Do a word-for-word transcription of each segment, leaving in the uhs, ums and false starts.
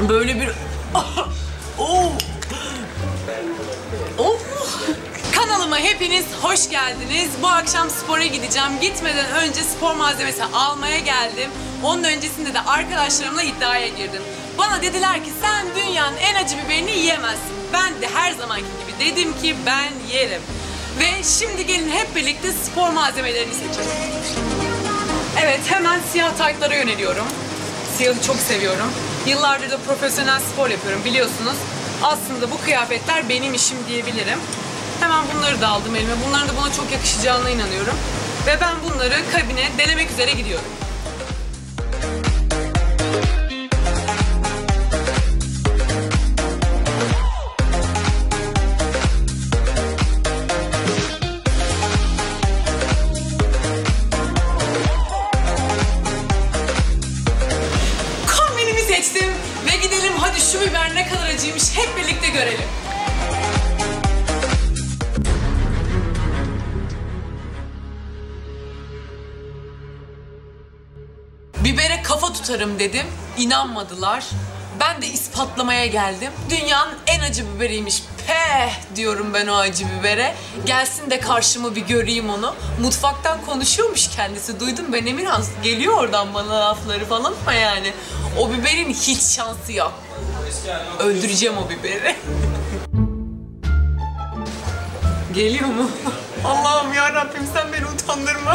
Böyle bir... Oh. Oh. Kanalıma hepiniz hoş geldiniz. Bu akşam spora gideceğim. Gitmeden önce spor malzemesi almaya geldim. Onun öncesinde de arkadaşlarımla iddiaya girdim. Bana dediler ki sen dünyanın en acı biberini yiyemezsin. Ben de her zamanki gibi dedim ki ben yerim. Ve şimdi gelin hep birlikte spor malzemelerini seçelim. Evet, hemen siyah taytlara yöneliyorum. Siyahı çok seviyorum. Yıllardır da profesyonel spor yapıyorum biliyorsunuz. Aslında bu kıyafetler benim işim diyebilirim. Hemen bunları da aldım elime. Bunların da bana çok yakışacağına inanıyorum. Ve ben bunları kabine denemek üzere gidiyorum. Kombinimi seçtim ve gidelim hadi şu biber ne kadar acıymış hep birlikte görelim. Bibere kafa tutarım dedim, inanmadılar. Ben de ispatlamaya geldim. Dünyanın en acı biberiymiş. Peh diyorum ben o acı bibere. Gelsin de karşıma bir göreyim onu. Mutfaktan konuşuyormuş kendisi. Duydum ben Emirhan. Geliyor oradan bana lafları falan ama yani. O biberin hiç şansı yok. Öldüreceğim o biberi. Geliyor mu? Allah'ım yarabbim sen beni utandırma.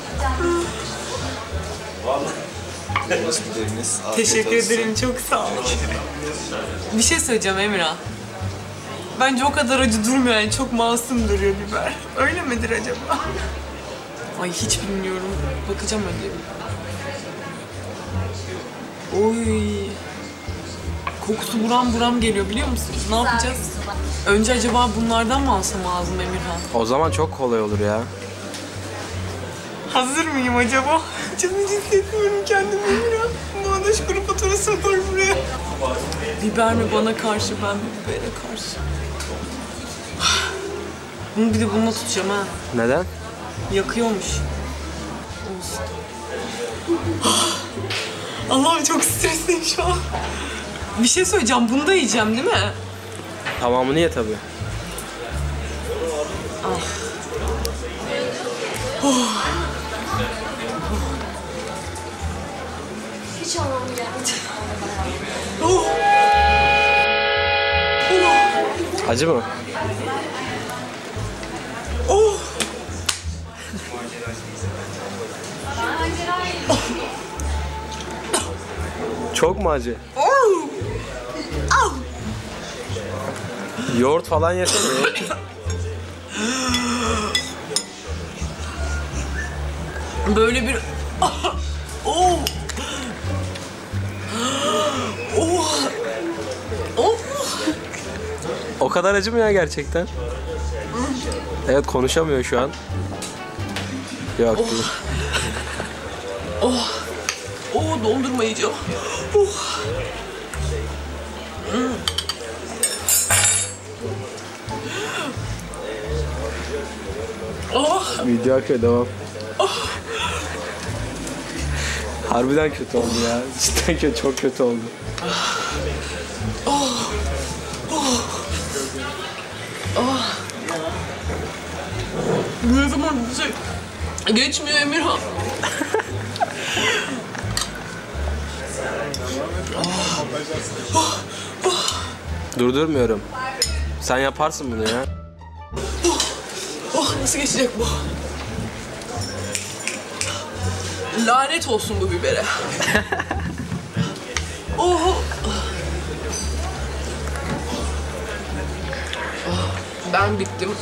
Teşekkür ederim, çok sağ ol. Bir şey söyleyeceğim Emirhan. Bence o kadar acı durmuyor yani, çok masum duruyor biber. Öyle midir acaba? Ay hiç bilmiyorum. Bakacağım önce. Oy. Kokusu buram buram geliyor biliyor musunuz? Ne yapacağız? Önce acaba bunlardan mı alsam ağzım Emirhan? O zaman çok kolay olur ya. Hazır mıyım acaba? Canım hiç hissetmiyorum kendimi Emirhan. Bağdaş grup oturası var buraya. Biber mi bana karşı, ben mi bibere karşı? Bunu bir de bununla tutacağım ha. Neden? Yakıyormuş. Olsun. Allah'ım çok stresliyim şu an. Bir şey söyleyeceğim, bunu da yiyeceğim değil mi? Tamamını ye tabii. Ah. Oh. Hiç anlamı gelmedi. Oh. Oh. Acı mı? Oh. Çok mu acı? Oh. Oh. Yoğurt falan yesene. Böyle bir... Oh! Oh! Oh! O kadar acı mı ya gerçekten? Evet, konuşamıyor şu an. Yok Oh. değil. Oh! Oh! Dondurma yiyeceğim. Oh! Hmm. Oh! Video akıyor, devam. Oh! Harbiden kötü oldu ya. Cidden kötü, çok kötü oldu. Oh! Oh! Oh! Ne zaman şey geçmiyor Emirhan. Oh! Oh! Oh! Durdurmuyorum. Sen yaparsın bunu ya. Oh! Oh! Nasıl geçecek bu? Lanet olsun bu bibere. Oh. Ben bittim.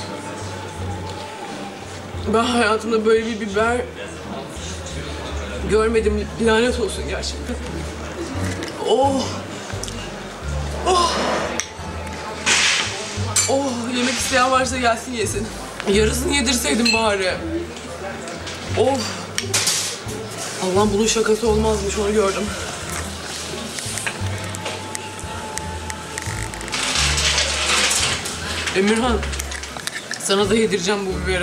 Ben hayatımda böyle bir biber görmedim. Lanet olsun gerçekten. Oh. Oh. Oh. Yemek isteyen varsa gelsin yesin. Yarısını yedirseydim bari. Oh. Allah'ım bunun şakası olmazmış, onu gördüm. Emirhan, sana da yedireceğim bu biberi.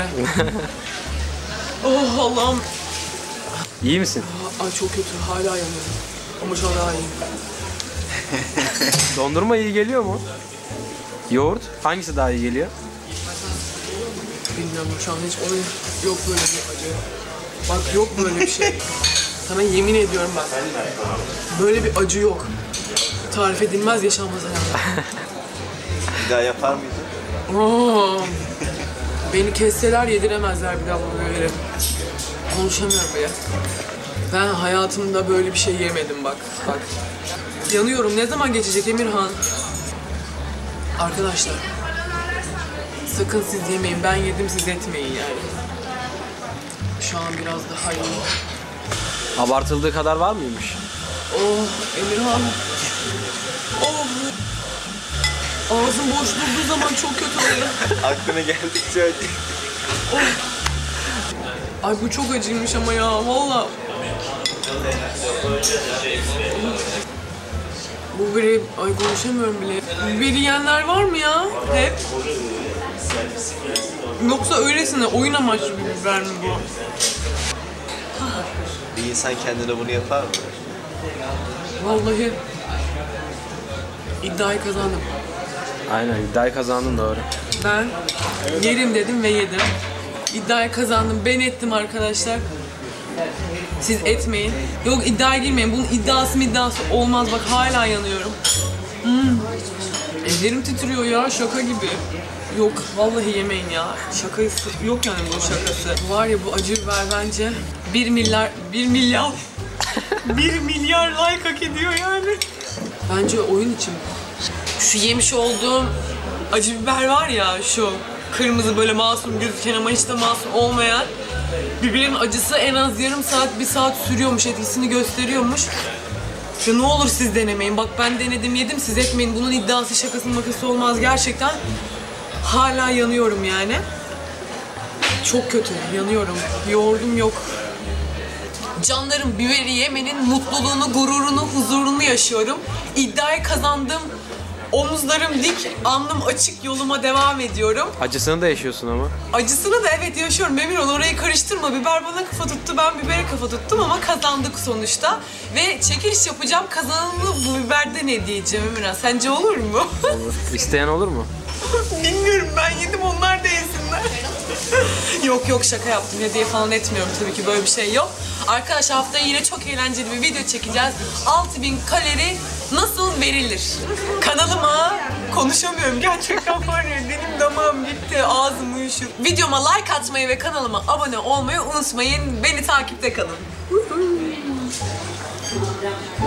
Oh Allah'ım. İyi misin? Ay çok kötü, hala yanıyorum. Ama şu an daha iyiyim. Dondurma iyi geliyor mu? Yoğurt hangisi daha iyi geliyor? Bilmiyorum şu an hiç onun yok böyle bir acı. Bak yok böyle bir şey. Sana yemin ediyorum bak. Böyle bir acı yok. Tarif edilmez, yaşanmaz hayatım. Bir daha yapar mıydın? Aa, beni kesseler yediremezler bir daha bunu böyle. Konuşamıyorum bile. Ben hayatımda böyle bir şey yemedim bak. Bak. Yanıyorum. Ne zaman geçecek Emirhan? Arkadaşlar. Sakın siz yemeyin. Ben yedim, siz etmeyin yani. Şu an biraz daha iyi. Abartıldığı kadar var mıymış? Oh Emirhan. Oh. Ağzım boş durduğu zaman çok kötü oluyor. Aklına geldikçe acı. Oh. Ay bu çok acıymış ama ya valla. Bu biberi, ay konuşamıyorum bile. Biberi yiyenler var mı ya? Hep. Yoksa öylesine oyun amaçlı bir biber mi bu? Bir insan kendine bunu yapar mı? Vallahi iddiayı kazandım. Aynen, iddiayı kazandın, doğru. Ben yerim dedim ve yedim. İddiayı kazandım. Ben ettim arkadaşlar. Siz etmeyin. Yok iddiaya girmeyin. Bunun iddiası mı iddiası olmaz. Bak hala yanıyorum. Hmm. Ellerim titriyor ya. Şaka gibi. Yok vallahi yemeyin ya. Şakası yok yani bu şakası. Var ya bu acı biber bence bir milyar bir milyar bir milyar like hak ediyor yani. Bence oyun için. Şu yemiş olduğum acı biber var ya, şu kırmızı böyle masum gözüken ama hiç de masum olmayan biberin acısı en az yarım saat, bir saat sürüyormuş, etkisini gösteriyormuş. Ya ne olur siz denemeyin. Bak ben denedim, yedim, siz etmeyin. Bunun iddiası, şakası makası olmaz gerçekten. Hala yanıyorum yani. Çok kötü, yanıyorum. Yoğurdum yok. Canlarım, biberi yemenin mutluluğunu, gururunu, huzurunu yaşıyorum. İddiayı kazandım. Omuzlarım dik, alnım açık, yoluma devam ediyorum. Acısını da yaşıyorsun ama. Acısını da evet yaşıyorum. Emirhan orayı karıştırma. Biber bana kafa tuttu, ben bibere kafa tuttum ama kazandık sonuçta. Ve çekiliş yapacağım. Kazananı bu biberden hediye edeceğim Emirhan. Sence olur mu? Olur. İsteyen olur mu? Bilmiyorum, ben yedim, onlar da yesinler. Yok yok, şaka yaptım. Hediye falan etmiyorum tabii ki, böyle bir şey yok. Arkadaşlar haftaya yine çok eğlenceli bir video çekeceğiz. altı bin kalori nasıl verilir? Kanalıma konuşamıyorum gerçekten, var ya benim damağım gitti, ağzım uyuşur. Videoma like atmayı ve kanalıma abone olmayı unutmayın. Beni takipte kalın.